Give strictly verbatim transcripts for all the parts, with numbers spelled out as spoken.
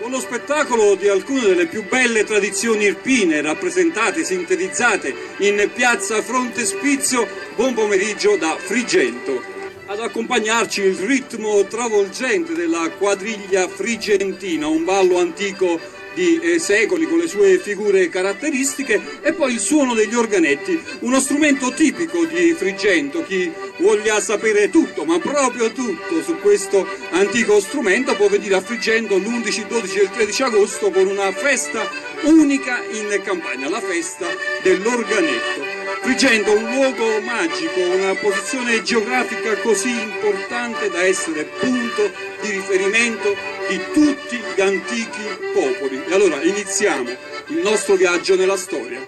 con lo spettacolo di alcune delle più belle tradizioni irpine rappresentate, sintetizzate in piazza Frontespizio. Buon pomeriggio da Frigento. Ad accompagnarci il ritmo travolgente della quadriglia frigentina, un ballo antico di eh, secoli con le sue figure caratteristiche, e poi il suono degli organetti, uno strumento tipico di Frigento. Chi voglia sapere tutto, ma proprio tutto, su questo antico strumento può venire a Frigento l'undici, dodici e il tredici agosto con una festa unica in campagna, la festa dell'organetto. Frigento, un luogo magico, una posizione geografica così importante da essere punto di riferimento di tutti gli antichi popoli. E allora iniziamo il nostro viaggio nella storia.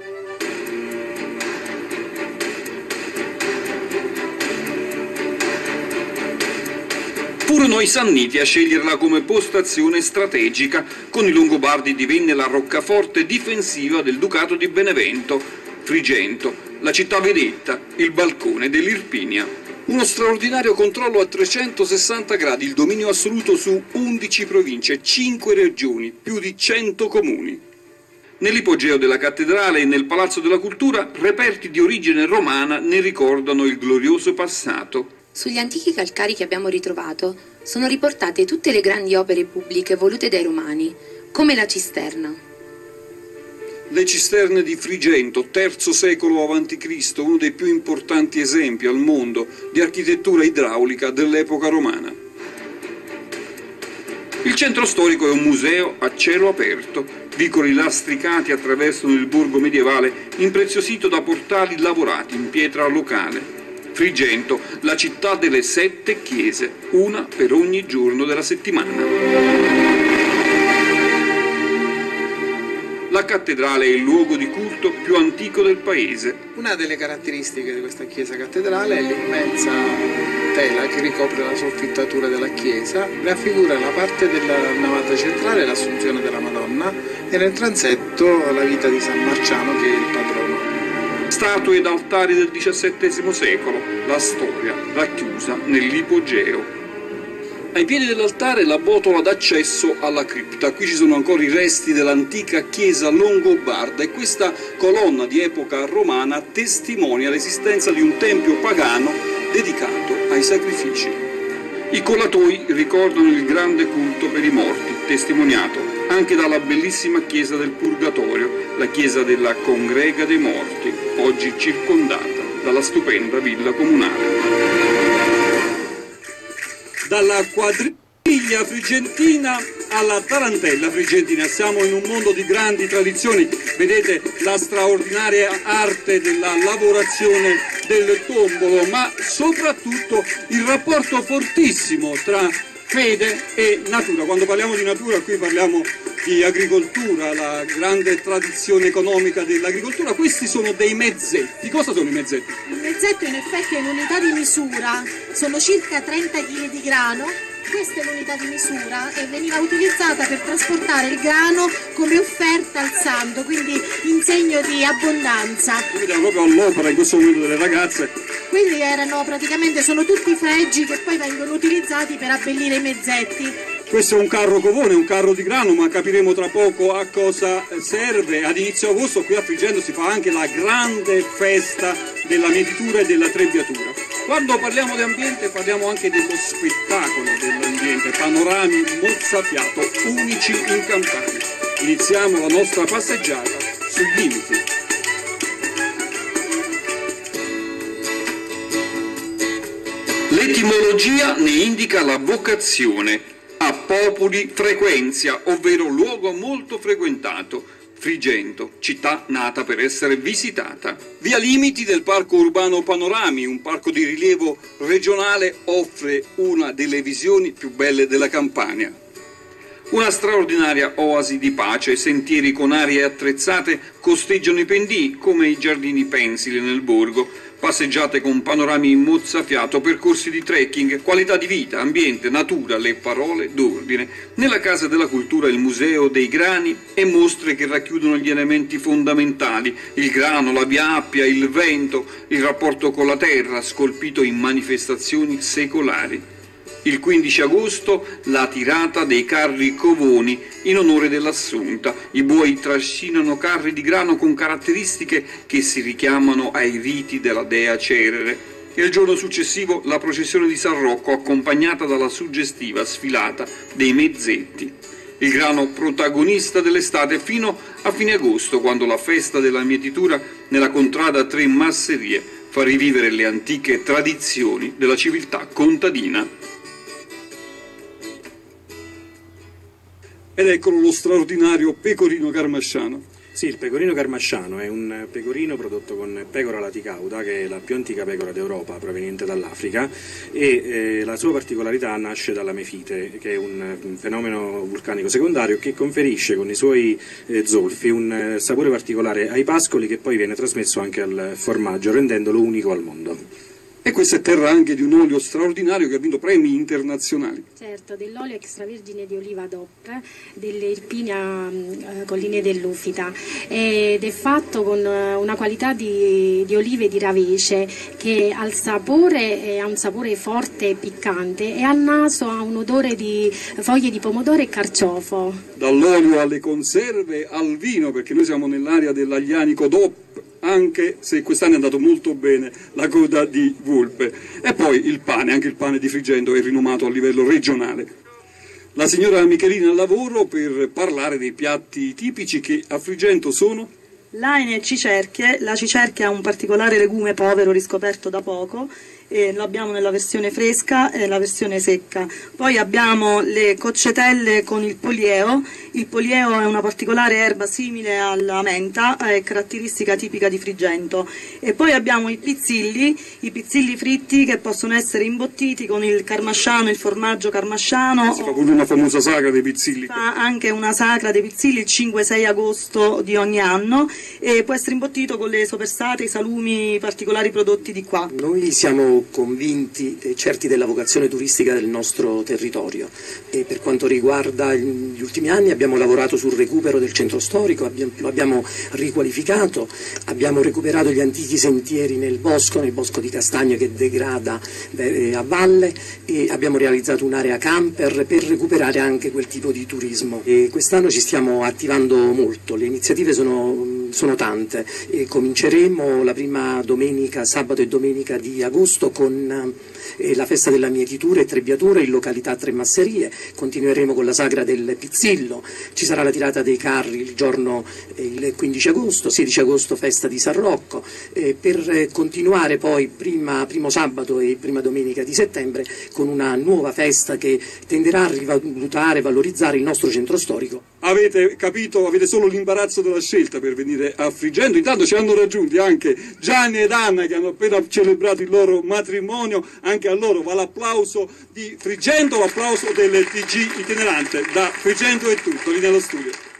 Furono i Sanniti a sceglierla come postazione strategica. Con i Longobardi divenne la roccaforte difensiva del Ducato di Benevento. Frigento, la città vedetta, il balcone dell'Irpinia. Uno straordinario controllo a trecentosessanta gradi, il dominio assoluto su undici province, cinque regioni, più di cento comuni. Nell'ipogeo della cattedrale e nel Palazzo della Cultura, reperti di origine romana ne ricordano il glorioso passato. Sugli antichi calcari che abbiamo ritrovato sono riportate tutte le grandi opere pubbliche volute dai Romani, come la cisterna. Le cisterne di Frigento, terzo secolo avanti Cristo, uno dei più importanti esempi al mondo di architettura idraulica dell'epoca romana. Il centro storico è un museo a cielo aperto. Vicoli lastricati attraversano il borgo medievale, impreziosito da portali lavorati in pietra locale. Frigento, la città delle sette chiese, una per ogni giorno della settimana. La cattedrale è il luogo di culto più antico del paese. Una delle caratteristiche di questa chiesa cattedrale è l'immensa tela che ricopre la soffittatura della chiesa, raffigura la parte della navata centrale, l'Assunzione della Madonna, e nel transetto la vita di San Marciano, che è il patrono. Statue ed altari del diciassettesimo secolo, la storia racchiusa nell'ipogeo. Ai piedi dell'altare la botola d'accesso alla cripta. Qui ci sono ancora i resti dell'antica chiesa longobarda, e questa colonna di epoca romana testimonia l'esistenza di un tempio pagano dedicato ai sacrifici. I collatoi ricordano il grande culto per i morti, testimoniato anche dalla bellissima chiesa del Purgatorio, la chiesa della Congrega dei Morti, oggi circondata dalla stupenda villa comunale. Dalla quadriglia frigentina alla tarantella frigentina, siamo in un mondo di grandi tradizioni. Vedete la straordinaria arte della lavorazione del tombolo, ma soprattutto il rapporto fortissimo tra fede e natura. Quando parliamo di natura qui parliamo di agricoltura, la grande tradizione economica dell'agricoltura. Questi sono dei mezzetti. Cosa sono i mezzetti? Il mezzetto in effetti è un'unità di misura, sono circa trenta chili di grano. Questa è l'unità di misura e veniva utilizzata per trasportare il grano come offerta al santo, quindi in segno di abbondanza. Vediamo proprio all'opera in questo momento delle ragazze. Quelli erano praticamente, sono tutti fregi che poi vengono utilizzati per abbellire i mezzetti. Questo è un carro covone, un carro di grano, ma capiremo tra poco a cosa serve. Ad inizio agosto qui a Frigento si fa anche la grande festa della mietitura e della trebbiatura. Quando parliamo di ambiente parliamo anche dello spettacolo dell'ambiente, panorami mozzafiato, unici in Campania. Iniziamo la nostra passeggiata sui limiti. L'etimologia ne indica la vocazione. A populi frequenzia, ovvero luogo molto frequentato. Frigento, città nata per essere visitata. Via Limiti del Parco Urbano Panorami, un parco di rilievo regionale, offre una delle visioni più belle della Campania. Una straordinaria oasi di pace, sentieri con aree attrezzate costeggiano i pendii, come i giardini pensili nel borgo. Passeggiate con panorami mozzafiato, percorsi di trekking, qualità di vita, ambiente, natura, le parole d'ordine. Nella Casa della Cultura il Museo dei Grani e mostre che racchiudono gli elementi fondamentali, il grano, la viappia, il vento, il rapporto con la terra, scolpito in manifestazioni secolari. Il quindici agosto la tirata dei carri covoni in onore dell'Assunta. I buoi trascinano carri di grano con caratteristiche che si richiamano ai riti della dea Cerere. E il giorno successivo la processione di San Rocco, accompagnata dalla suggestiva sfilata dei mezzetti. Il grano protagonista dell'estate fino a fine agosto, quando la festa della mietitura nella contrada Tre Masserie fa rivivere le antiche tradizioni della civiltà contadina. Ed eccolo lo straordinario pecorino carmasciano. Sì, il pecorino carmasciano è un pecorino prodotto con pecora laticauda, che è la più antica pecora d'Europa, proveniente dall'Africa, e eh, la sua particolarità nasce dalla mefite, che è un, un fenomeno vulcanico secondario che conferisce con i suoi eh, zolfi un eh, sapore particolare ai pascoli, che poi viene trasmesso anche al formaggio, rendendolo unico al mondo. E questa è terra anche di un olio straordinario che ha vinto premi internazionali. Certo, dell'olio extravergine di oliva D O C delle Irpinia eh, Colline dell'Ufita, ed è fatto con una qualità di, di olive di Ravece che al sapore eh, ha un sapore forte e piccante, e al naso ha un odore di foglie di pomodoro e carciofo. Dall'olio alle conserve al vino, perché noi siamo nell'area dell'aglianico D O P, anche se quest'anno è andato molto bene la coda di Volpe. E poi il pane, anche il pane di Frigento è rinomato a livello regionale. La signora Michelina al lavoro per parlare dei piatti tipici che a Frigento sono? L'aine e cicerchie. La cicerchia ha un particolare legume povero riscoperto da poco, e lo abbiamo nella versione fresca e nella versione secca. Poi abbiamo le coccetelle con il polieo. Il polieo è una particolare erba simile alla menta, è caratteristica tipica di Frigento. E poi abbiamo i pizzilli, i pizzilli fritti che possono essere imbottiti con il carmasciano, il formaggio carmasciano. Si fa pure una famosa sagra dei pizzilli. Fa anche una sagra dei pizzilli il cinque sei agosto di ogni anno, e può essere imbottito con le sopersate, i salumi particolari prodotti di qua. Noi siamo convinti e certi della vocazione turistica del nostro territorio, e per quanto riguarda gli ultimi anni abbiamo lavorato sul recupero del centro storico, abbiamo, lo abbiamo riqualificato, abbiamo recuperato gli antichi sentieri nel bosco, nel bosco di Castagno che degrada eh, a valle, e abbiamo realizzato un'area camper per recuperare anche quel tipo di turismo. E quest'anno ci stiamo attivando molto, le iniziative sono, sono tante, e cominceremo la prima domenica, sabato e domenica di agosto con eh, la festa della mietitura e trebbiatura in località Tre Masserie, continueremo con la sagra del Pizzillo, ci sarà la tirata dei carri il giorno eh, il quindici agosto, sedici agosto festa di San Rocco, eh, per eh, continuare poi prima, primo sabato e prima domenica di settembre con una nuova festa che tenderà a rivalutare, valorizzare il nostro centro storico. Avete capito, avete solo l'imbarazzo della scelta per venire a Frigento. Intanto ci hanno raggiunti anche Gianni ed Anna che hanno appena celebrato il loro matrimonio, anche a loro va l'applauso di Frigento, l'applauso del T G itinerante. Da Frigento è tutto, lì nello studio.